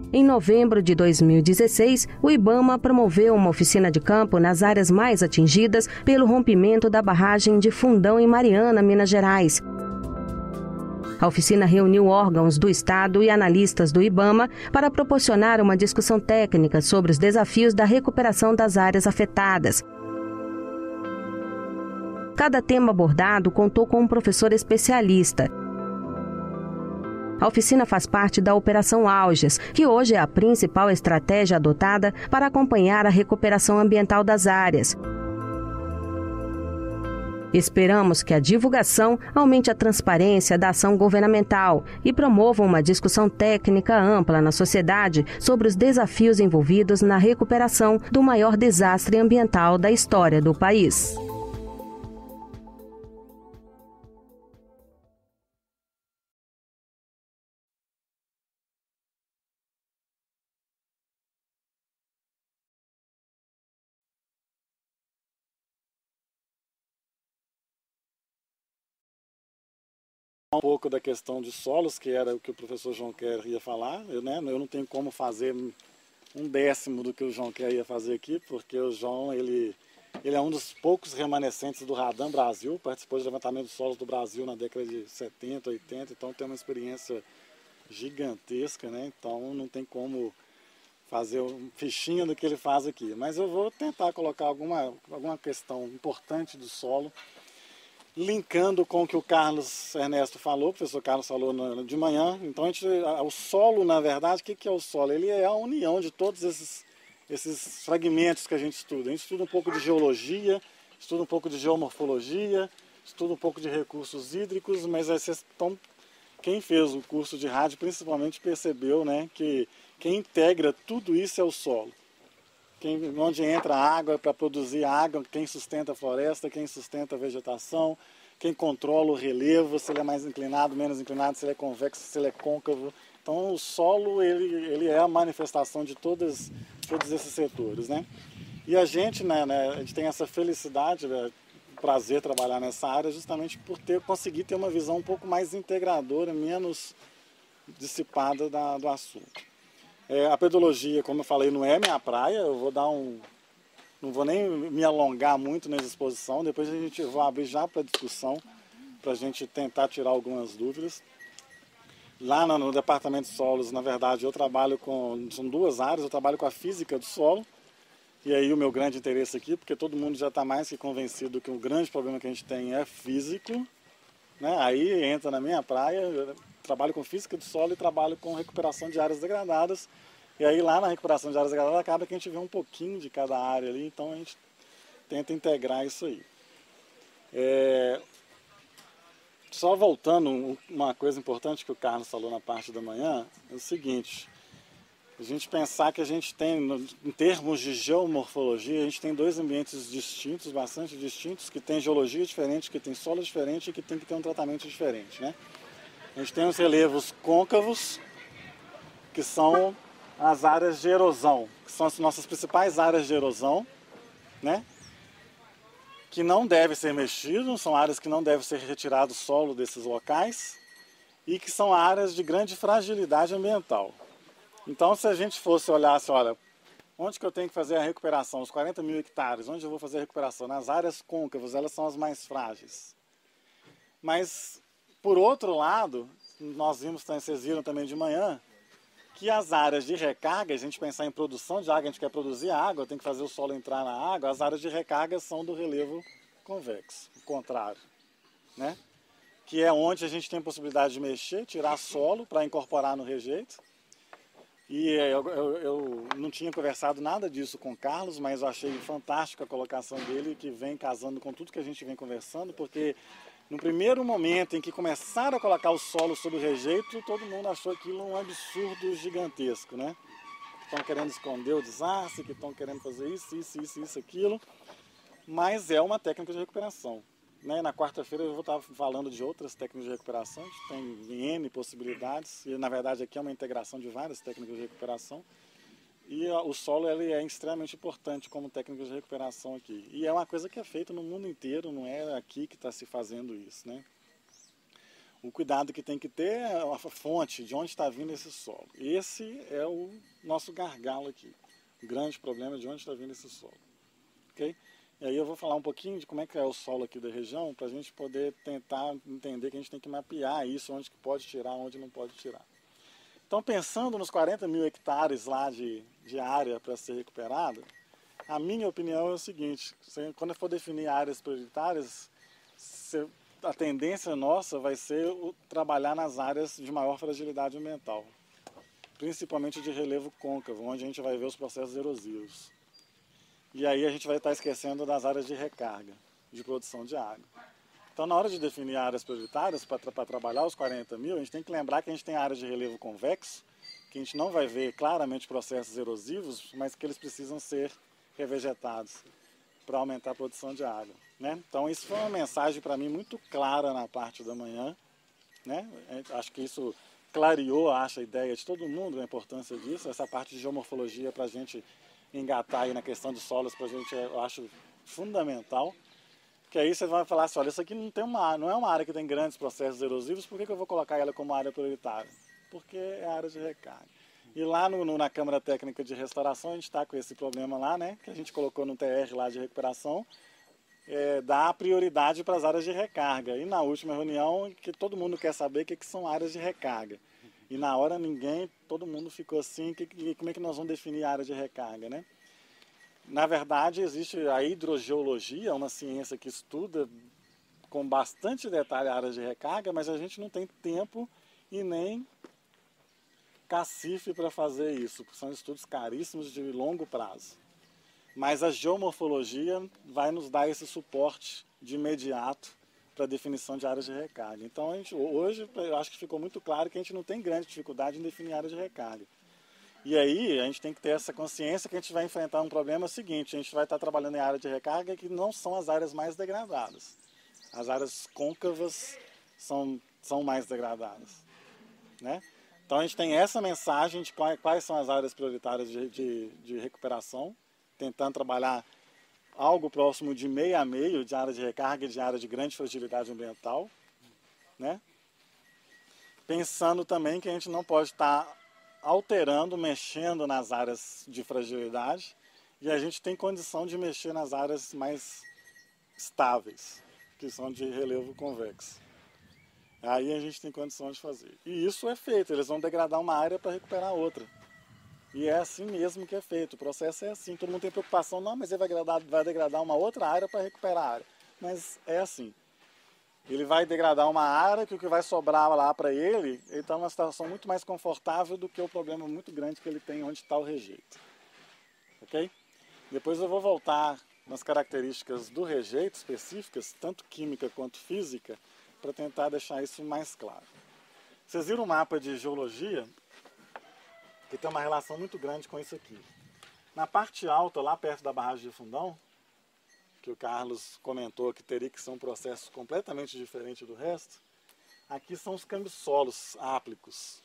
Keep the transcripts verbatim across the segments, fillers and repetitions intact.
Em novembro de dois mil e dezesseis, o IBAMA promoveu uma oficina de campo nas áreas mais atingidas pelo rompimento da barragem de Fundão em Mariana, Minas Gerais. A oficina reuniu órgãos do Estado e analistas do IBAMA para proporcionar uma discussão técnica sobre os desafios da recuperação das áreas afetadas. Cada tema abordado contou com um professor especialista. A oficina faz parte da Operação Alges, que hoje é a principal estratégia adotada para acompanhar a recuperação ambiental das áreas. Esperamos que a divulgação aumente a transparência da ação governamental e promova uma discussão técnica ampla na sociedade sobre os desafios envolvidos na recuperação do maior desastre ambiental da história do país. Um pouco da questão de solos, que era o que o professor João Quer ia falar. Eu, né, eu não tenho como fazer um décimo do que o João Quer ia fazer aqui, porque o João ele, ele é um dos poucos remanescentes do Radam Brasil, participou de levantamento de solos do Brasil na década de setenta, oitenta, então tem uma experiência gigantesca, né? Então não tem como fazer um fichinha do que ele faz aqui. Mas eu vou tentar colocar alguma, alguma questão importante do solo, linkando com o que o Carlos Ernesto falou, o professor Carlos falou de manhã. Então, a gente, o solo, na verdade, o que é o solo? Ele é a união de todos esses, esses fragmentos que a gente estuda. A gente estuda um pouco de geologia, estuda um pouco de geomorfologia, estuda um pouco de recursos hídricos, mas vocês estão, quem fez o curso de rádio principalmente percebeu, né, que quem integra tudo isso é o solo. Quem, onde entra a água para produzir água, quem sustenta a floresta, quem sustenta a vegetação, quem controla o relevo, se ele é mais inclinado, menos inclinado, se ele é convexo, se ele é côncavo. Então o solo ele, ele é a manifestação de todas, todos esses setores, né? E a gente, né, né, a gente tem essa felicidade, né, prazer trabalhar nessa área justamente por ter, conseguir ter uma visão um pouco mais integradora, menos dissipada da, do assunto. É, a pedologia, como eu falei, não é minha praia, eu vou dar um... não vou nem me alongar muito nessa exposição, depois a gente vai abrir já para discussão, para a gente tentar tirar algumas dúvidas. Lá no, no Departamento de Solos, na verdade, eu trabalho com... são duas áreas, eu trabalho com a física do solo, e aí o meu grande interesse aqui, porque todo mundo já está mais que convencido que o grande problema que a gente tem é físico, né? Aí entra na minha praia, eu trabalho com física do solo e trabalho com recuperação de áreas degradadas. E aí lá na recuperação de áreas degradadas acaba que a gente vê um pouquinho de cada área ali, então a gente tenta integrar isso aí. É... Só voltando, uma coisa importante que o Carlos falou na parte da manhã, é o seguinte, a gente pensar que a gente tem, em termos de geomorfologia, a gente tem dois ambientes distintos, bastante distintos, que tem geologia diferente, que tem solo diferente e que tem que ter um tratamento diferente, né? A gente tem os relevos côncavos, que são as áreas de erosão, que são as nossas principais áreas de erosão, né? Que não devem ser mexidos, são áreas que não devem ser retirado o solo desses locais e que são áreas de grande fragilidade ambiental. Então, se a gente fosse olhar assim, olha, onde que eu tenho que fazer a recuperação? Os quarenta mil hectares, onde eu vou fazer a recuperação? Nas áreas côncavas, elas são as mais frágeis. Mas, por outro lado, nós vimos, vocês viram também de manhã, que as áreas de recarga, a gente pensar em produção de água, a gente quer produzir água, tem que fazer o solo entrar na água, as áreas de recarga são do relevo convexo, o contrário, né? Que é onde a gente tem possibilidade de mexer, tirar solo para incorporar no rejeito. E eu, eu, eu não tinha conversado nada disso com o Carlos, mas eu achei fantástica a colocação dele, que vem casando com tudo que a gente vem conversando, porque no primeiro momento em que começaram a colocar o solo sobre o rejeito, todo mundo achou aquilo um absurdo gigantesco, né? Estão querendo esconder o desastre, que estão querendo fazer isso, isso, isso, isso, aquilo. Mas é uma técnica de recuperação, né? Na quarta-feira eu vou estar falando de outras técnicas de recuperação, a gente tem N possibilidades, e na verdade aqui é uma integração de várias técnicas de recuperação. E o solo ele é extremamente importante como técnica de recuperação aqui. E é uma coisa que é feita no mundo inteiro, não é aqui que está se fazendo isso, né? O O cuidado que tem que ter é a fonte, de onde está vindo esse solo. Esse é o nosso gargalo aqui. O grande problema é de onde está vindo esse solo. Okay? E aí eu vou falar um pouquinho de como é que é o solo aqui da região, para a gente poder tentar entender que a gente tem que mapear isso, onde que pode tirar, onde não pode tirar. Então, pensando nos quarenta mil hectares lá de, de área para ser recuperada, a minha opinião é o seguinte: quando eu for definir áreas prioritárias, a tendência nossa vai ser o, trabalhar nas áreas de maior fragilidade ambiental, principalmente de relevo côncavo, onde a gente vai ver os processos erosivos. E aí a gente vai estar esquecendo das áreas de recarga, de produção de água. Então, na hora de definir áreas prioritárias para tra trabalhar os quarenta mil, a gente tem que lembrar que a gente tem áreas de relevo convexo, que a gente não vai ver claramente processos erosivos, mas que eles precisam ser revegetados para aumentar a produção de água, né? Então, isso foi uma mensagem para mim muito clara na parte da manhã, né? Acho que isso clareou, acho, a ideia de todo mundo, a importância disso. Essa parte de geomorfologia para a gente engatar aí na questão de solos, para a gente, eu acho fundamental. Que aí você vai falar assim: olha, isso aqui não, tem uma, não é uma área que tem grandes processos erosivos, por que, que eu vou colocar ela como área prioritária? Porque é área de recarga. E lá no, no, na Câmara Técnica de Restauração, a gente está com esse problema lá, né, que a gente colocou no T R lá de recuperação, é, dá prioridade para as áreas de recarga. E na última reunião, que todo mundo quer saber o que, que são áreas de recarga. E na hora ninguém, todo mundo ficou assim: que, que, como é que nós vamos definir a área de recarga, né? Na verdade, existe a hidrogeologia, uma ciência que estuda com bastante detalhe a área de recarga, mas a gente não tem tempo e nem cacife para fazer isso, porque são estudos caríssimos de longo prazo. Mas a geomorfologia vai nos dar esse suporte de imediato para a definição de áreas de recarga. Então, a gente, hoje, eu acho que ficou muito claro que a gente não tem grande dificuldade em definir áreas de recarga. E aí, a gente tem que ter essa consciência que a gente vai enfrentar um problema seguinte: a gente vai estar trabalhando em área de recarga que não são as áreas mais degradadas. As áreas côncavas são, são mais degradadas, né? Então, a gente tem essa mensagem de quais, quais são as áreas prioritárias de, de, de recuperação, tentando trabalhar algo próximo de meio a meio de área de recarga e de área de grande fragilidade ambiental, né? Pensando também que a gente não pode estar alterando, mexendo nas áreas de fragilidade, e a gente tem condição de mexer nas áreas mais estáveis, que são de relevo convexo. Aí a gente tem condição de fazer. E isso é feito, eles vão degradar uma área para recuperar outra. E é assim mesmo que é feito, o processo é assim. Todo mundo tem preocupação: não, mas ele vai degradar, vai degradar uma outra área para recuperar a área. Mas é assim. Ele vai degradar uma área que o que vai sobrar lá para ele, ele está numa situação muito mais confortável do que o problema muito grande que ele tem onde está o rejeito. Ok? Depois eu vou voltar nas características do rejeito específicas, tanto química quanto física, para tentar deixar isso mais claro. Vocês viram um mapa de geologia que tem uma relação muito grande com isso aqui. Na parte alta, lá perto da barragem de Fundão, que o Carlos comentou que teria que ser um processo completamente diferente do resto, aqui são os cambissolos áplicos.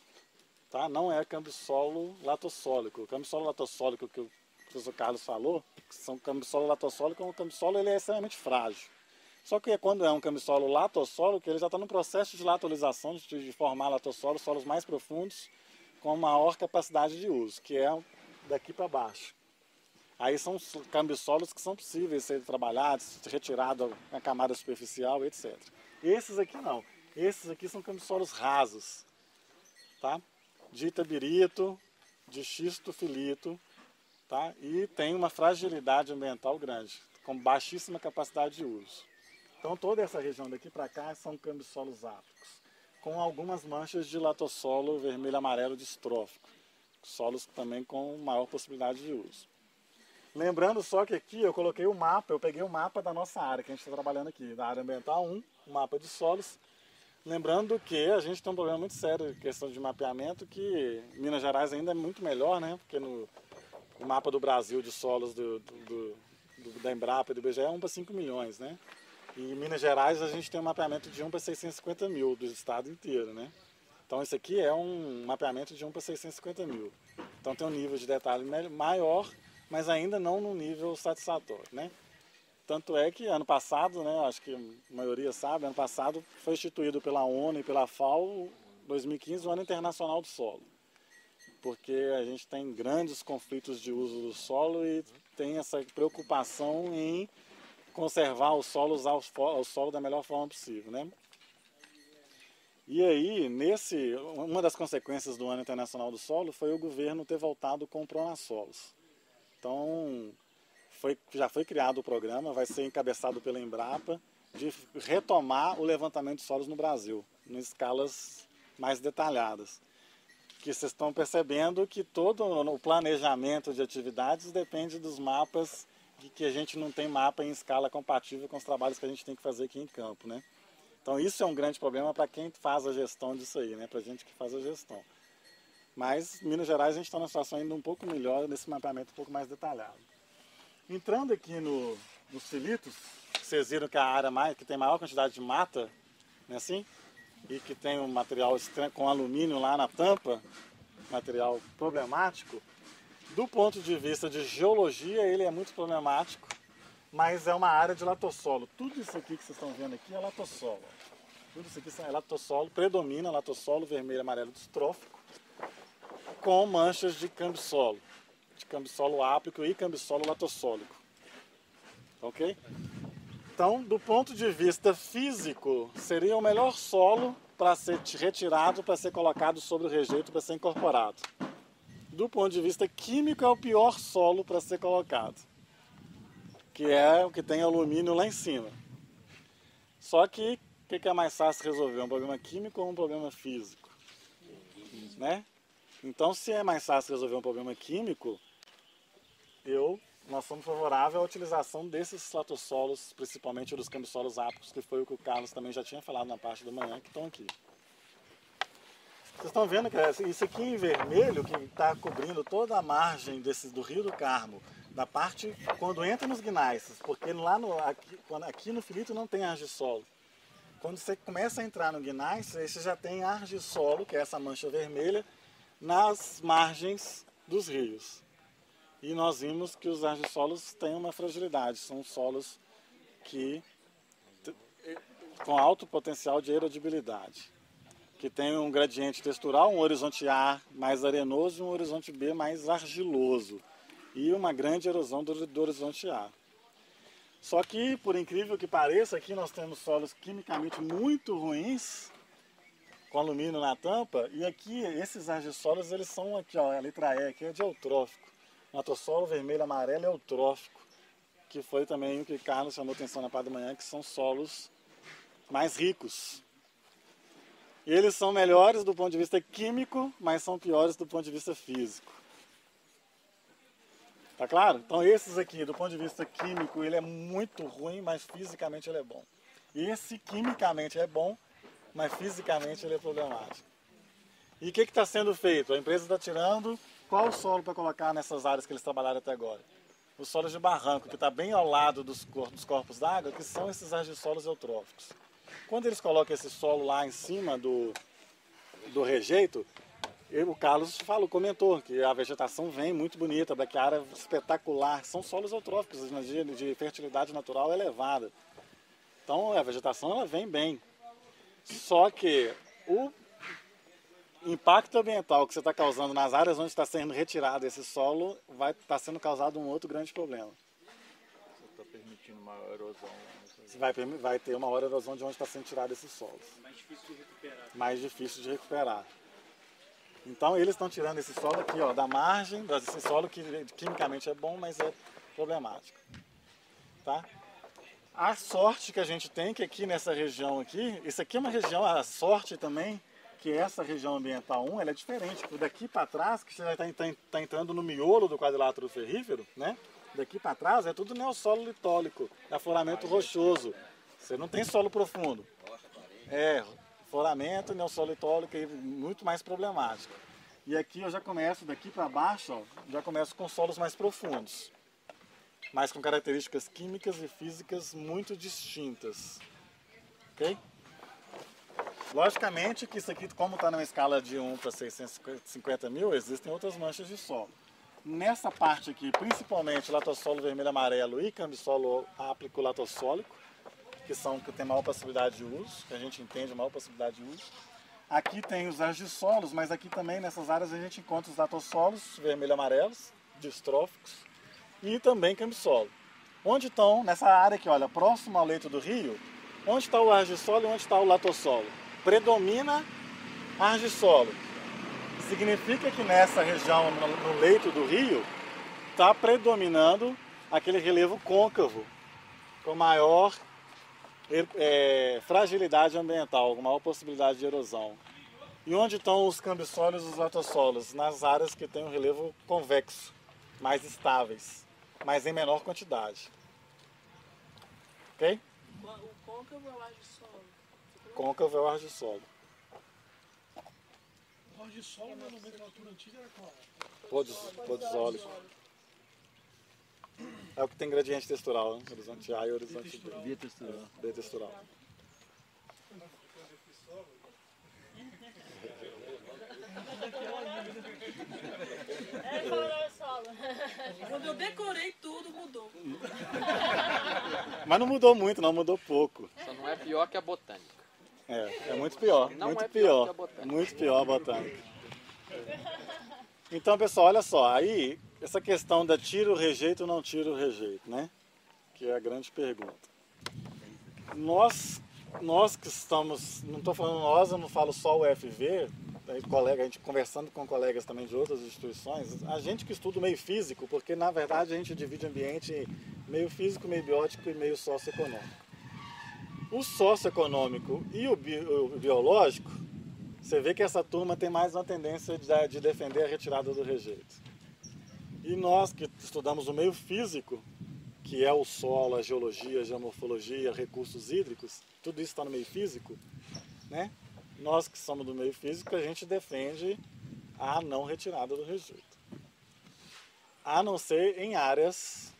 Tá? Não é cambissolo latossólico. O cambissolo latossólico que o professor Carlos falou, que são cambissolo latossólico, o cambissolo ele é extremamente frágil. Só que quando é um cambissolo latossólico, ele já está no processo de latolização, de, de formar latossolos, solos mais profundos, com maior capacidade de uso, que é daqui para baixo. Aí são cambissolos que são possíveis de serem trabalhados, retirados na camada superficial, etcétera. Esses aqui não. Esses aqui são cambissolos rasos, tá? De itabirito, de xistofilito, tá? E tem uma fragilidade ambiental grande, com baixíssima capacidade de uso. Então toda essa região daqui para cá são cambissolos áplicos, com algumas manchas de latossolo vermelho-amarelo distrófico, solos também com maior possibilidade de uso. Lembrando só que aqui eu coloquei o mapa, eu peguei o mapa da nossa área, que a gente está trabalhando aqui, da área ambiental um, o mapa de solos. Lembrando que a gente tem um problema muito sério em questão de mapeamento, que Minas Gerais ainda é muito melhor, né? Porque no, o mapa do Brasil de solos do, do, do, da Embrapa e do I B G E é um para cinco milhões, né? E em Minas Gerais a gente tem um mapeamento de um para seiscentos e cinquenta mil do estado inteiro, né? Então esse aqui é um mapeamento de um para seiscentos e cinquenta mil. Então tem um nível de detalhe maior, mas ainda não no nível satisfatório, né? Tanto é que ano passado, né, acho que a maioria sabe, ano passado foi instituído pela ONU e pela FAO, dois mil e quinze, o Ano Internacional do Solo. Porque a gente tem grandes conflitos de uso do solo e tem essa preocupação em conservar o solo, usar o solo da melhor forma possível, né? E aí, nesse, uma das consequências do Ano Internacional do Solo foi o governo ter voltado com o Pronasolos. Então, foi, já foi criado o programa, vai ser encabeçado pela Embrapa, de retomar o levantamento de solos no Brasil, em escalas mais detalhadas. Que vocês estão percebendo que todo o planejamento de atividades depende dos mapas, e que a gente não tem mapa em escala compatível com os trabalhos que a gente tem que fazer aqui em campo, né? Então isso é um grande problema para quem faz a gestão disso aí, né? Para a gente que faz a gestão. Mas, em Minas Gerais, a gente está numa situação ainda um pouco melhor, nesse mapeamento um pouco mais detalhado. Entrando aqui no, nos filitos, vocês viram que a área mais, que tem maior quantidade de mata, né, assim? E que tem um material com alumínio lá na tampa, material problemático, do ponto de vista de geologia ele é muito problemático, mas é uma área de latossolo. Tudo isso aqui que vocês estão vendo aqui é latossolo. Tudo isso aqui é latossolo, predomina latossolo vermelho e amarelo distrófico, com manchas de cambissolo, de cambissolo ápico e cambissolo latossólico. Ok? Então, do ponto de vista físico, seria o melhor solo para ser retirado, para ser colocado sobre o rejeito, para ser incorporado. Do ponto de vista químico, é o pior solo para ser colocado, que é o que tem alumínio lá em cima. Só que, o que é mais fácil resolver? Um problema químico ou um problema físico? Né? Então, se é mais fácil resolver um problema químico, eu... nós somos favoráveis à utilização desses latossolos, principalmente dos cambissolos ápicos, que foi o que o Carlos também já tinha falado na parte da manhã, que estão aqui. Vocês estão vendo que isso aqui em vermelho, que está cobrindo toda a margem desse, do Rio do Carmo, da parte quando entra nos gneiss, porque lá no, aqui, quando, aqui no filito não tem argissolo. Quando você começa a entrar no gneiss, aí você já tem argissolo, que é essa mancha vermelha, nas margens dos rios. E nós vimos que os argissolos têm uma fragilidade, são solos que, com alto potencial de erodibilidade, que tem um gradiente textural, um horizonte A mais arenoso e um horizonte B mais argiloso, e uma grande erosão do, do horizonte A. Só que, por incrível que pareça, aqui nós temos solos quimicamente muito ruins, com alumínio na tampa, e aqui esses argissolos, eles são aqui, ó, a letra E aqui é de eutrófico. Latossolo vermelho e amarelo eutrófico, que foi também o que Carlos chamou atenção na parte da manhã, que são solos mais ricos. E eles são melhores do ponto de vista químico, mas são piores do ponto de vista físico. Tá claro? Então esses aqui, do ponto de vista químico, ele é muito ruim, mas fisicamente ele é bom. E esse quimicamente é bom, mas fisicamente ele é problemático. E o que está sendo feito? A empresa está tirando... Qual o solo para colocar nessas áreas que eles trabalharam até agora? Os solos de barranco, que está bem ao lado dos, cor dos corpos d'água, que são esses argissolos eutróficos. Quando eles colocam esse solo lá em cima do, do rejeito, eu, o Carlos falou, comentou que a vegetação vem muito bonita, daqui a área espetacular. São solos eutróficos, a energia de fertilidade natural é elevada. Então a vegetação ela vem bem. Só que o impacto ambiental que você está causando nas áreas onde está sendo retirado esse solo vai estar sendo causado um outro grande problema. Você está permitindo uma erosão. Você vai, vai ter uma hora erosão de onde está sendo tirado esses solos. Mais difícil de recuperar. Mais difícil de recuperar. Então eles estão tirando esse solo aqui, ó, da margem, esse solo que quimicamente é bom, mas é problemático. Tá? A sorte que a gente tem que aqui nessa região aqui, isso aqui é uma região, a sorte também, que essa região ambiental um, ela é diferente. Daqui para trás, que você já está tá entrando no miolo do quadrilátero ferrífero, né? Daqui para trás é tudo neossolo litólico, é afloramento rochoso. Você não tem solo profundo. É, afloramento, neossolo litólico é muito mais problemático. E aqui eu já começo, daqui para baixo, ó, já começo com solos mais profundos. Mas com características químicas e físicas muito distintas. Ok? Logicamente que isso aqui, como está numa escala de um para seiscentos e cinquenta mil, existem outras manchas de solo. Nessa parte aqui, principalmente latossolo vermelho amarelo e cambissolo áplico latossólico, que são que tem maior possibilidade de uso, que a gente entende maior possibilidade de uso. Aqui tem os argissolos, mas aqui também nessas áreas a gente encontra os latossolos vermelho amarelos, distróficos, e também cambissolo. Onde estão, nessa área aqui, olha, próximo ao leito do rio, onde está o argissolo e onde está o latossolo? Predomina argissolo. Significa que nessa região, no leito do rio, está predominando aquele relevo côncavo, com maior é, fragilidade ambiental, com maior possibilidade de erosão. E onde estão os cambissolos e os latossolos? Nas áreas que têm um relevo convexo, mais estáveis, mas em menor quantidade. Ok? O côncavo é o argissolo. Côncavo é o argissolo. O argissolo na nomenclatura antiga era qual? Podisólico. É o que tem gradiente textural, né? Horizonte A e horizonte B. Bitextural. Bitextural. É, falou solo. Quando eu decorei tudo, mudou. Mas não mudou muito, não, mudou pouco. Só não é pior que a botânica. É, é muito pior, Não muito é pior pior, que a botânica. muito pior a botânica. Então, pessoal, olha só, aí essa questão da tira o rejeito ou não tira o rejeito, né? Que é a grande pergunta. Nós, nós que estamos, não estou falando nós, eu não falo só o F V, aí, colega, a gente conversando com colegas também de outras instituições, a gente que estuda o meio físico, porque na verdade a gente divide ambiente em meio físico, meio biótico e meio socioeconômico. O socioeconômico e o, bi, o biológico, você vê que essa turma tem mais uma tendência de, de defender a retirada do rejeito. E nós que estudamos o meio físico, que é o solo, a geologia, a geomorfologia, recursos hídricos, tudo isso está no meio físico, né? Nós que somos do meio físico, a gente defende a não retirada do rejeito. A não ser em áreas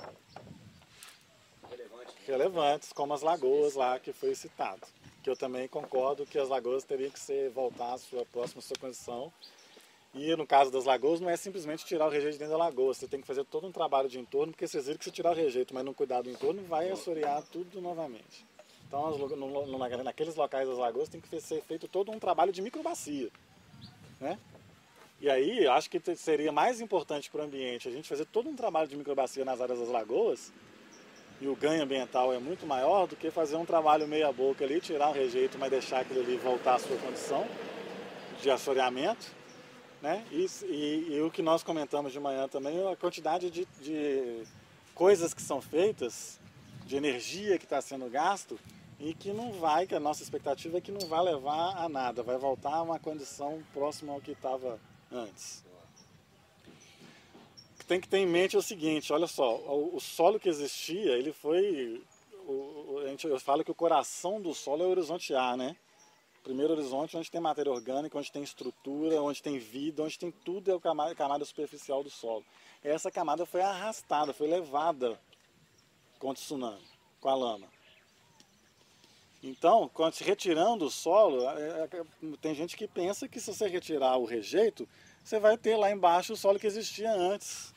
relevantes, como as lagoas lá que foi citado. Que eu também concordo que as lagoas teriam que ser, voltar à sua próxima sua condição. E no caso das lagoas, não é simplesmente tirar o rejeito dentro da lagoa. Você tem que fazer todo um trabalho de entorno, porque vocês viram que se tirar o rejeito, mas não cuidar do entorno, vai assorear tudo novamente. Então, no, no, naqueles locais das lagoas, tem que ser feito todo um trabalho de microbacia, né? E aí, acho que seria mais importante para o ambiente a gente fazer todo um trabalho de microbacia nas áreas das lagoas, e o ganho ambiental é muito maior do que fazer um trabalho meia boca ali, tirar o rejeito, mas deixar aquilo ali voltar à sua condição de assoreamento, né? E, e, e o que nós comentamos de manhã também é a quantidade de, de coisas que são feitas, de energia que está sendo gasto, e que não vai, que a nossa expectativa é que não vai levar a nada, vai voltar a uma condição próxima ao que estava antes. O que tem que ter em mente é o seguinte, olha só, o, o solo que existia, ele foi, o, a gente, eu falo que o coração do solo é o horizonte A, né? O primeiro horizonte onde tem matéria orgânica, onde tem estrutura, onde tem vida, onde tem tudo é a camada, camada superficial do solo. Essa camada foi arrastada, foi levada com o tsunami, com a lama. Então, quando se retirando o solo, é, é, tem gente que pensa que se você retirar o rejeito, você vai ter lá embaixo o solo que existia antes.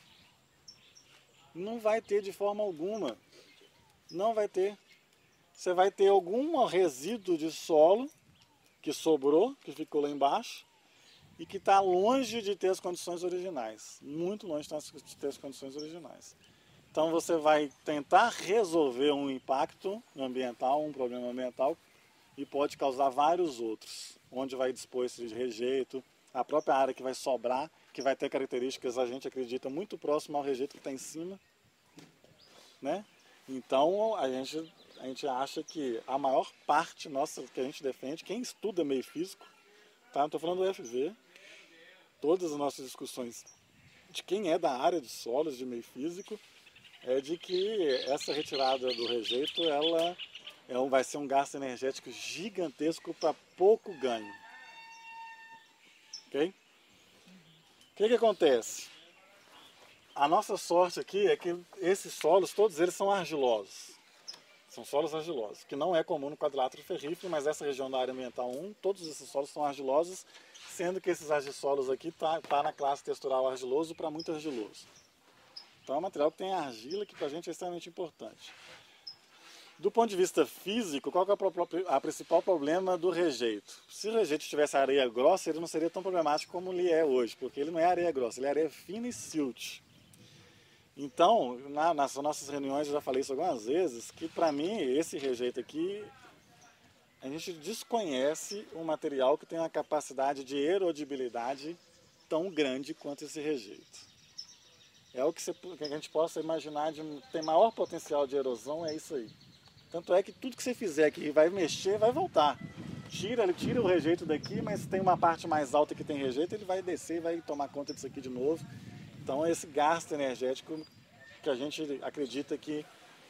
Não vai ter de forma alguma. Não vai ter. Você vai ter algum resíduo de solo que sobrou, que ficou lá embaixo, e que está longe de ter as condições originais. Muito longe de ter as condições originais. Então você vai tentar resolver um impacto ambiental, um problema ambiental, e pode causar vários outros, onde vai dispor esse rejeito, a própria área que vai sobrar, que vai ter características, a gente acredita, muito próximo ao rejeito que está em cima, né? Então a gente, a gente acha que a maior parte nossa que a gente defende, quem estuda meio físico, tá? Não estou falando do F V, todas as nossas discussões de quem é da área de solos, de meio físico, é de que essa retirada do rejeito ela é um, vai ser um gasto energético gigantesco para pouco ganho. Ok? O que que acontece? A nossa sorte aqui é que esses solos, todos eles são argilosos. São solos argilosos, que não é comum no quadrilátero ferrífero, mas essa região da área ambiental um, todos esses solos são argilosos, sendo que esses argissolos aqui tá, tá na classe textural argiloso para muito argiloso. Então é um material que tem argila, que para a gente é extremamente importante. Do ponto de vista físico, qual que é a, a principal problema do rejeito? Se o rejeito tivesse areia grossa, ele não seria tão problemático como ele é hoje, porque ele não é areia grossa, ele é areia fina e silt. Então, na, nas nossas reuniões eu já falei isso algumas vezes, que para mim esse rejeito aqui, a gente desconhece um material que tem uma capacidade de erodibilidade tão grande quanto esse rejeito. É o que, você, que a gente possa imaginar de tem maior potencial de erosão, é isso aí. Tanto é que tudo que você fizer aqui vai mexer, vai voltar. Tira, ele tira o rejeito daqui, mas tem uma parte mais alta que tem rejeito, ele vai descer e vai tomar conta disso aqui de novo. Então esse gasto energético que a gente acredita que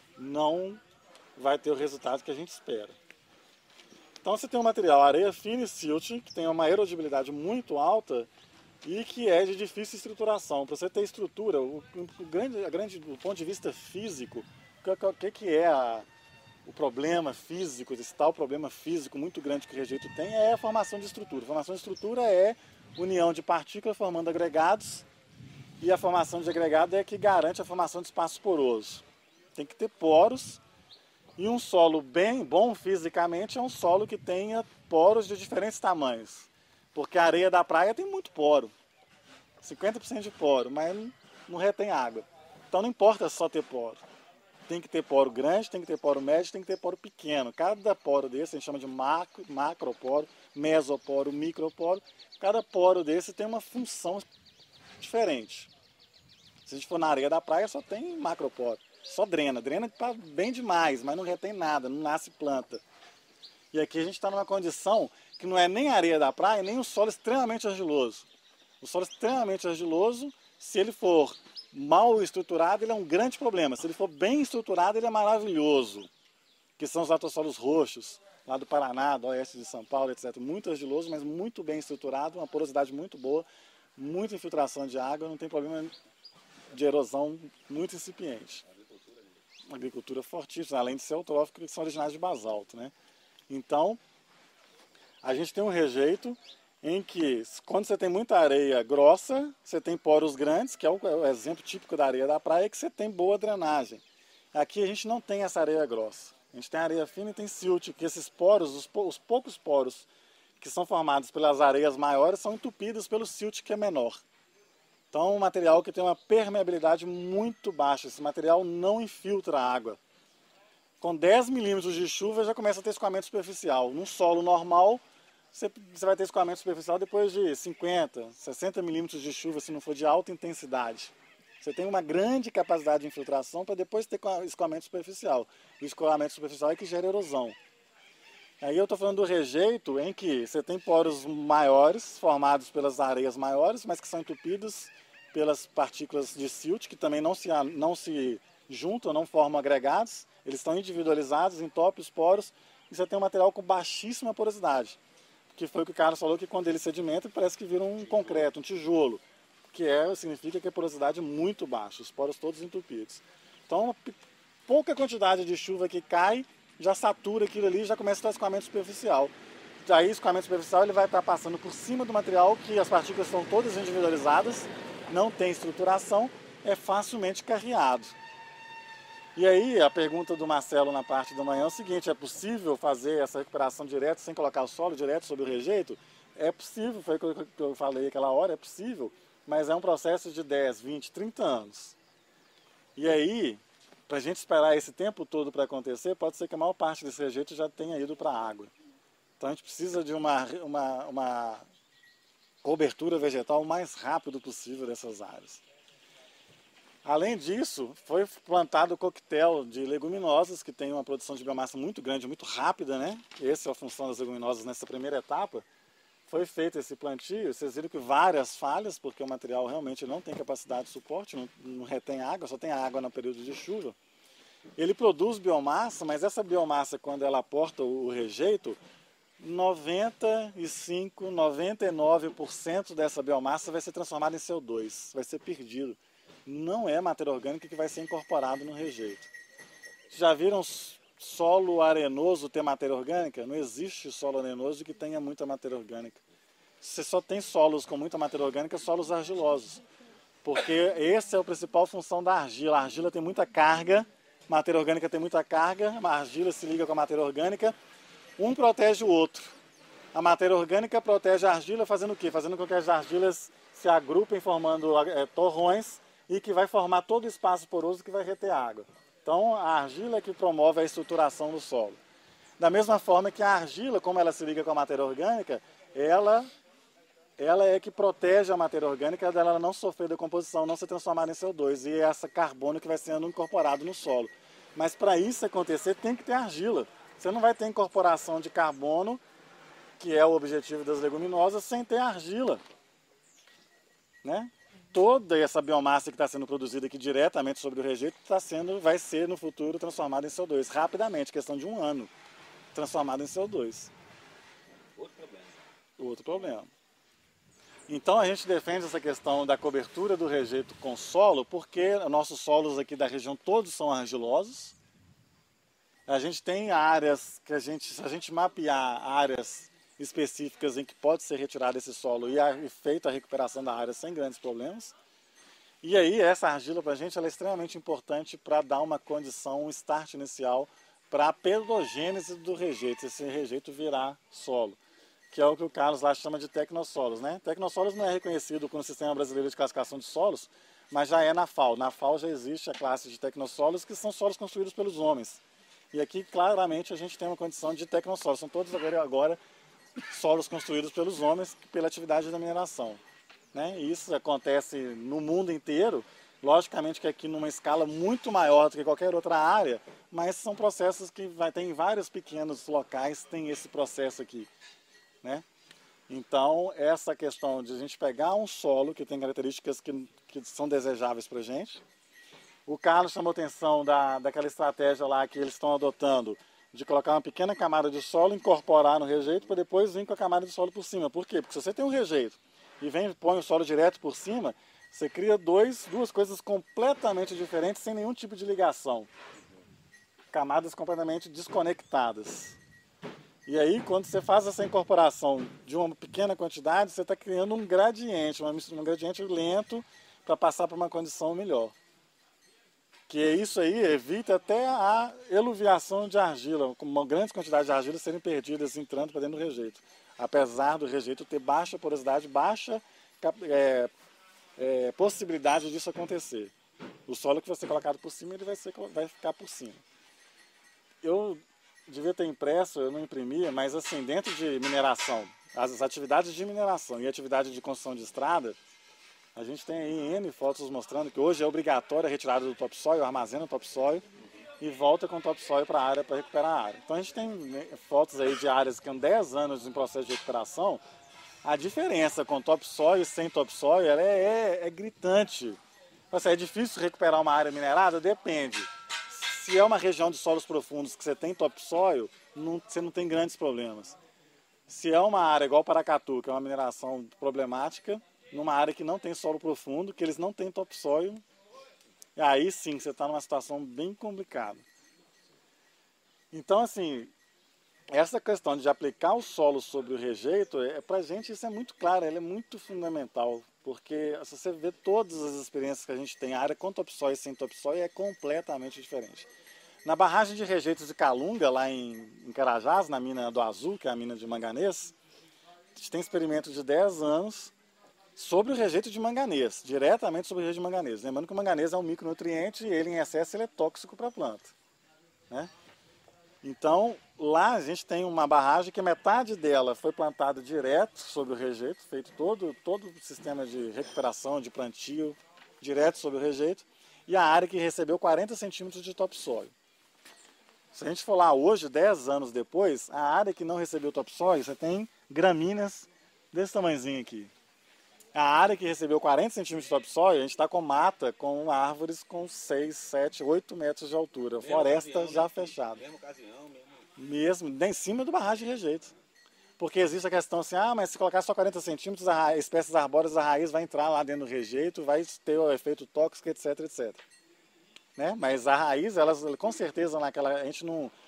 não vai ter o resultado que a gente espera. Então você tem um material areia fina e silt, que tem uma erodibilidade muito alta e que é de difícil estruturação. Para você ter estrutura, o, o, grande, a grande, do ponto de vista físico, o que, que é a, o problema físico, esse tal problema físico muito grande que o rejeito tem, é a formação de estrutura. A formação de estrutura é união de partículas formando agregados, e a formação de agregado é que garante a formação de espaço poroso. Tem que ter poros, e um solo bem bom fisicamente é um solo que tenha poros de diferentes tamanhos. Porque a areia da praia tem muito poro, cinquenta por cento de poro, mas não retém água. Então não importa só ter poro. Tem que ter poro grande, tem que ter poro médio, tem que ter poro pequeno. Cada poro desse a gente chama de macro, macroporo, mesoporo, microporo. Cada poro desse tem uma função diferente. Se a gente for na areia da praia, só tem macroporo. Só drena. Drena bem demais, mas não retém nada, não nasce planta. E aqui a gente está numa condição que não é nem a areia da praia, nem o solo extremamente argiloso. O solo extremamente argiloso, se ele for mal estruturado, ele é um grande problema. Se ele for bem estruturado, ele é maravilhoso. Que são os latossolos roxos, lá do Paraná, do oeste de São Paulo, etcétera. Muito argiloso, mas muito bem estruturado, uma porosidade muito boa, muita infiltração de água, não tem problema de erosão muito incipiente. Uma agricultura fortíssima, além de ser eutrófico, que são originários de basalto, né? Então, a gente tem um rejeito em que, quando você tem muita areia grossa, você tem poros grandes, que é o, é o exemplo típico da areia da praia, que você tem boa drenagem. Aqui a gente não tem essa areia grossa. A gente tem areia fina e tem silt, que esses poros, os, os poucos poros que são formados pelas areias maiores, são entupidos pelo silt, que é menor. Então é um material que tem uma permeabilidade muito baixa. Esse material não infiltra água. Com dez milímetros de chuva já começa a ter escoamento superficial. Num solo normal, você, você vai ter escoamento superficial depois de cinquenta, sessenta milímetros de chuva, se não for de alta intensidade. Você tem uma grande capacidade de infiltração para depois ter escoamento superficial. O escoamento superficial é que gera erosão. Aí eu estou falando do rejeito, em que você tem poros maiores, formados pelas areias maiores, mas que são entupidos pelas partículas de silt, que também não se, não se juntam, não formam agregados. Eles estão individualizados, entopem os poros, e você tem um material com baixíssima porosidade. Que foi o que o Carlos falou, que quando ele sedimenta, parece que vira um concreto, um tijolo. Que é, significa que a porosidade é muito baixa, os poros todos entupidos. Então, pouca quantidade de chuva que cai, já satura aquilo ali, já começa a ter escoamento superficial. Aí, o escoamento superficial ele vai estar passando por cima do material, que as partículas estão todas individualizadas, não tem estruturação, é facilmente carreado. E aí, a pergunta do Marcelo na parte da manhã é o seguinte: é possível fazer essa recuperação direta sem colocar o solo direto sobre o rejeito? É possível, foi o que eu falei aquela hora, é possível, mas é um processo de dez, vinte, trinta anos. E aí, para a gente esperar esse tempo todo para acontecer, pode ser que a maior parte desse rejeito já tenha ido para a água. Então a gente precisa de uma, uma, uma cobertura vegetal o mais rápido possível dessas áreas. Além disso, foi plantado o coquetel de leguminosas, que tem uma produção de biomassa muito grande, muito rápida, né? Essa é a função das leguminosas nessa primeira etapa. Foi feito esse plantio, vocês viram que várias falhas, porque o material realmente não tem capacidade de suporte, não, não retém água, só tem água no período de chuva. Ele produz biomassa, mas essa biomassa, quando ela aporta o rejeito, noventa e cinco, noventa e nove por cento dessa biomassa vai ser transformada em C O dois, vai ser perdido. Não é matéria orgânica que vai ser incorporado no rejeito. Já viram solo arenoso ter matéria orgânica? Não existe solo arenoso que tenha muita matéria orgânica. Você só tem solos com muita matéria orgânica, solos argilosos. Porque essa é a principal função da argila. A argila tem muita carga, matéria orgânica tem muita carga, a argila se liga com a matéria orgânica, um protege o outro. A matéria orgânica protege a argila fazendo o quê? Fazendo com que as argilas se agrupem formando é, torrões e que vai formar todo o espaço poroso que vai reter água. Então, a argila é que promove a estruturação do solo. Da mesma forma que a argila, como ela se liga com a matéria orgânica, ela, ela é que protege a matéria orgânica dela não sofrer decomposição, não se transformar em C O dois. E é essa carbono que vai sendo incorporado no solo. Mas para isso acontecer, tem que ter argila. Você não vai ter incorporação de carbono, que é o objetivo das leguminosas, sem ter argila. Né? Toda essa biomassa que está sendo produzida aqui diretamente sobre o rejeito tá sendo, vai ser no futuro transformada em C O dois, rapidamente, questão de um ano, transformada em C O dois. Outro problema. Outro problema. Então a gente defende essa questão da cobertura do rejeito com solo, porque nossos solos aqui da região todos são argilosos. A gente tem áreas que a gente, se a gente mapear áreas específicas em que pode ser retirado esse solo e feita a recuperação da área sem grandes problemas. E aí essa argila para a gente ela é extremamente importante para dar uma condição, um start inicial para a pedogênese do rejeito, esse rejeito virar solo, que é o que o Carlos lá chama de tecnossolos. Né? Tecnossolos não é reconhecido como Sistema Brasileiro de Classificação de Solos, mas já é na FAO. Na FAO já existe a classe de tecnossolos, que são solos construídos pelos homens. E aqui claramente a gente tem uma condição de tecnossolos, são todos agora, agora solos construídos pelos homens pela atividade da mineração. Né? E isso acontece no mundo inteiro, logicamente que aqui numa escala muito maior do que qualquer outra área, mas são processos que vai ter em vários pequenos locais, tem esse processo aqui. Né? Então, essa questão de a gente pegar um solo que tem características que, que são desejáveis para a gente. O Carlos chamou atenção da, daquela estratégia lá que eles estão adotando, de colocar uma pequena camada de solo, incorporar no rejeito, para depois vir com a camada de solo por cima. Por quê? Porque se você tem um rejeito e vem põe o solo direto por cima, você cria dois, duas coisas completamente diferentes, sem nenhum tipo de ligação. Camadas completamente desconectadas. E aí, quando você faz essa incorporação de uma pequena quantidade, você está criando um gradiente, uma, um gradiente lento para passar para uma condição melhor. Que isso aí evita até a eluviação de argila, com uma grande quantidade de argila serem perdidas entrando para dentro do rejeito. Apesar do rejeito ter baixa porosidade, baixa é, é, possibilidade disso acontecer. O solo que vai ser colocado por cima, ele vai, ser, vai ficar por cima. Eu devia ter impresso, eu não imprimia, mas assim, dentro de mineração, as atividades de mineração e atividade de construção de estrada, a gente tem aí N fotos mostrando que hoje é obrigatória a retirada do topsoil, armazena o topsoil e volta com o topsoil para a área para recuperar a área. Então a gente tem fotos aí de áreas que tem dez anos em processo de recuperação. A diferença com topsoil e sem topsoil ela é, é, é gritante. Assim, é difícil recuperar uma área minerada? Depende. Se é uma região de solos profundos que você tem topsoil, não, você não tem grandes problemas. Se é uma área igual Paracatu, que é uma mineração problemática, numa área que não tem solo profundo, que eles não têm topsoil, aí sim você está numa situação bem complicada. Então, assim, essa questão de aplicar o solo sobre o rejeito, é, para a gente isso é muito claro, ele é muito fundamental, porque se você vê todas as experiências que a gente tem, a área com topsoil e sem topsoil é completamente diferente. Na barragem de rejeitos de Calunga, lá em, em Carajás, na mina do Azul, que é a mina de manganês, a gente tem experimento de dez anos sobre o rejeito de manganês, diretamente sobre o rejeito de manganês. Lembrando que o manganês é um micronutriente e ele em excesso ele é tóxico para a planta. Né? Então, lá a gente tem uma barragem que metade dela foi plantada direto sobre o rejeito, feito todo, todo o sistema de recuperação, de plantio, direto sobre o rejeito, e a área que recebeu quarenta centímetros de topsoil. Se a gente for lá hoje, dez anos depois, a área que não recebeu topsoil, você tem gramíneas desse tamanhozinho aqui. A área que recebeu quarenta centímetros de topsoil, a gente está com mata, com árvores com seis, sete, oito metros de altura. Mesmo floresta ocasião, já fechada. Mesmo ocasião, mesmo. Mesmo, em cima do barragem de rejeito. Porque existe a questão assim, ah, mas se colocar só quarenta centímetros, a espécies arbóreas, a raiz vai entrar lá dentro do rejeito, vai ter o efeito tóxico, etc, etcétera. Né? Mas a raiz, elas, com certeza, naquela, a gente não,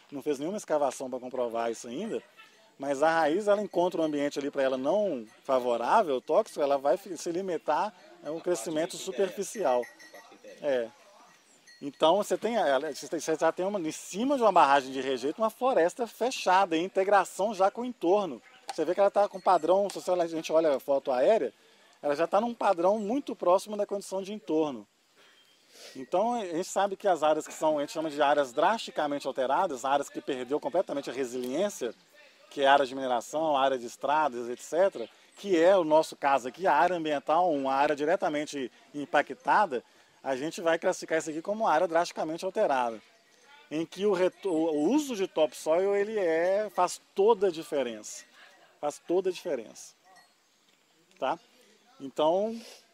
não fez nenhuma escavação para comprovar isso ainda, mas a raiz, ela encontra um ambiente ali para ela não favorável, tóxico, ela vai se limitar a um crescimento superficial. É. Então, você, tem, você já tem uma, em cima de uma barragem de rejeito, uma floresta fechada, em integração já com o entorno. Você vê que ela está com padrão, se a gente olha a foto aérea, ela já está num padrão muito próximo da condição de entorno. Então, a gente sabe que as áreas que são, a gente chama de áreas drasticamente alteradas, áreas que perdeu completamente a resiliência, que é a área de mineração, a área de estradas, etcétera, que é o nosso caso aqui, a área ambiental, uma área diretamente impactada, a gente vai classificar isso aqui como uma área drasticamente alterada, em que o, o uso de topsoil ele é, faz toda a diferença. Faz toda a diferença. Tá? Então,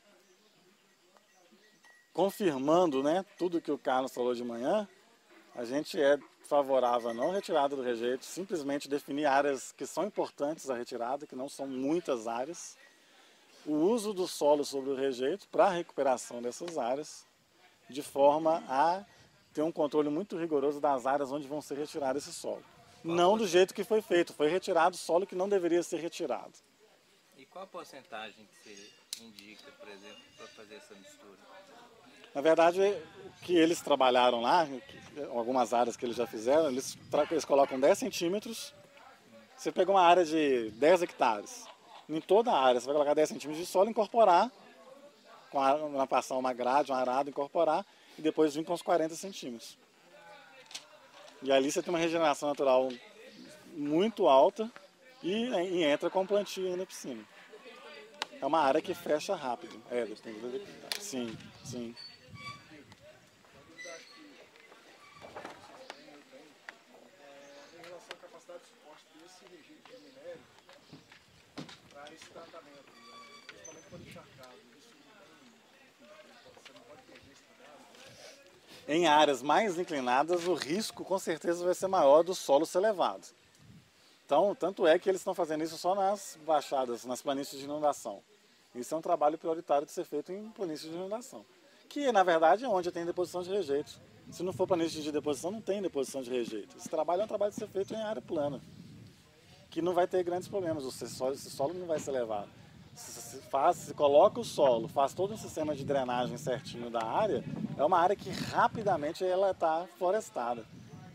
confirmando, né, tudo que o Carlos falou de manhã, a gente é favorável à não retirada do rejeito, simplesmente definir áreas que são importantes à retirada, que não são muitas áreas, o uso do solo sobre o rejeito para a recuperação dessas áreas, de forma a ter um controle muito rigoroso das áreas onde vão ser retirados esse solo. Qual não do jeito que foi feito, foi retirado solo que não deveria ser retirado. E qual a porcentagem que você indica, por exemplo, para fazer essa mistura? Na verdade, o que eles trabalharam lá, algumas áreas que eles já fizeram, eles, eles colocam dez centímetros, você pega uma área de dez hectares, em toda a área você vai colocar dez centímetros de solo, incorporar, com a, passar uma grade, um arado, incorporar, e depois vir com os quarenta centímetros. E ali você tem uma regeneração natural muito alta e, e entra com plantio ainda por cima. É uma área que fecha rápido. É, depende do... Sim, sim. Em relação à capacidade de suporte desse rejeito de minério para esse tratamento, principalmente quando encharcado, isso não pode perder esse trabalho? Em áreas mais inclinadas, o risco com certeza vai ser maior do solo ser levado. Então, tanto é que eles estão fazendo isso só nas baixadas, nas planícies de inundação. Isso é um trabalho prioritário de ser feito em planícies de inundação, que na verdade é onde tem deposição de rejeito. Se não for planície de deposição, não tem deposição de rejeito. Esse trabalho é um trabalho de ser feito em área plana, que não vai ter grandes problemas, o solo, esse solo não vai ser levado. Se, se, faz, se coloca o solo, faz todo um sistema de drenagem certinho da área, é uma área que rapidamente ela está florestada.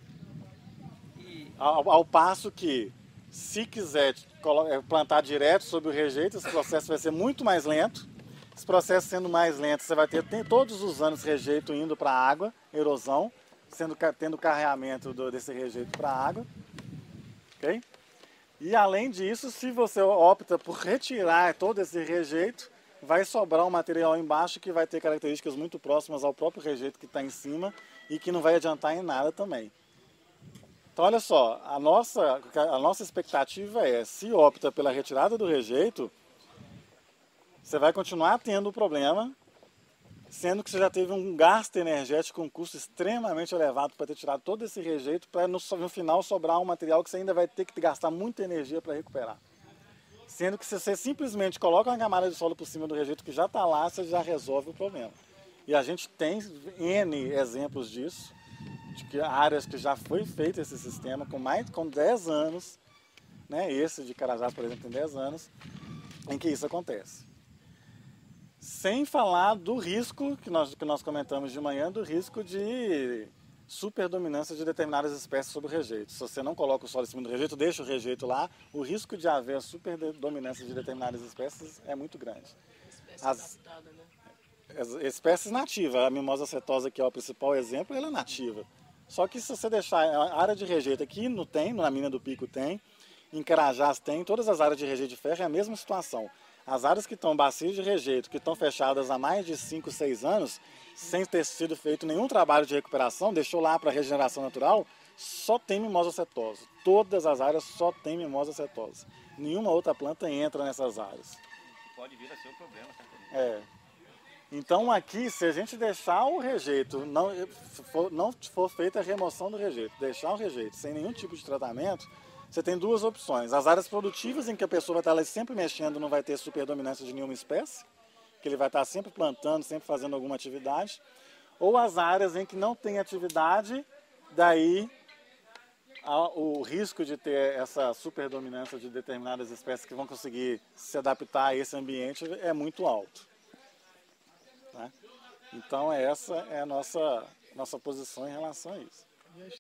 Ao, ao passo que, se quiser plantar direto sobre o rejeito, esse processo vai ser muito mais lento. Esse processo sendo mais lento, você vai ter tem, todos os anos rejeito indo para a água, erosão, sendo, tendo carreamento do, desse rejeito para a água. Okay? E além disso, se você opta por retirar todo esse rejeito, vai sobrar um material embaixo que vai ter características muito próximas ao próprio rejeito que está em cima e que não vai adiantar em nada também. Então, olha só, a nossa, a nossa expectativa é, se opta pela retirada do rejeito, você vai continuar tendo o problema, sendo que você já teve um gasto energético, um custo extremamente elevado para ter tirado todo esse rejeito, para no, no final sobrar um material que você ainda vai ter que gastar muita energia para recuperar. Sendo que se você simplesmente coloca uma camada de solo por cima do rejeito que já está lá, você já resolve o problema. E a gente tem N exemplos disso, de que áreas que já foi feito esse sistema com mais com dez anos, né? Esse de Carajás, por exemplo, tem dez anos, em que isso acontece. Sem falar do risco que nós, que nós comentamos de manhã, do risco de superdominância de determinadas espécies sobre o rejeito. Se você não coloca o solo em cima do rejeito, deixa o rejeito lá, o risco de haver superdominância de determinadas espécies é muito grande. Espécie As, adaptada, né? as espécies nativas, a mimosa setosa, que é o principal exemplo, ela é nativa. Só que se você deixar a área de rejeito aqui, não tem, na mina do Pico tem, em Carajás tem, todas as áreas de rejeito de ferro é a mesma situação. As áreas que estão bacias de rejeito, que estão fechadas há mais de cinco, seis anos, sem ter sido feito nenhum trabalho de recuperação, deixou lá para regeneração natural, só tem mimosa setosa. Todas as áreas só tem mimosa setosa. Nenhuma outra planta entra nessas áreas. Pode vir a ser um problema, tá? É. Então aqui, se a gente deixar o rejeito, não for, não for feita a remoção do rejeito, deixar o rejeito sem nenhum tipo de tratamento, você tem duas opções. As áreas produtivas, em que a pessoa vai estar lá sempre mexendo, não vai ter superdominância de nenhuma espécie, que ele vai estar sempre plantando, sempre fazendo alguma atividade. Ou as áreas em que não tem atividade, daí o risco de ter essa superdominância de determinadas espécies que vão conseguir se adaptar a esse ambiente é muito alto. Né? Então essa é a nossa, nossa posição em relação a isso.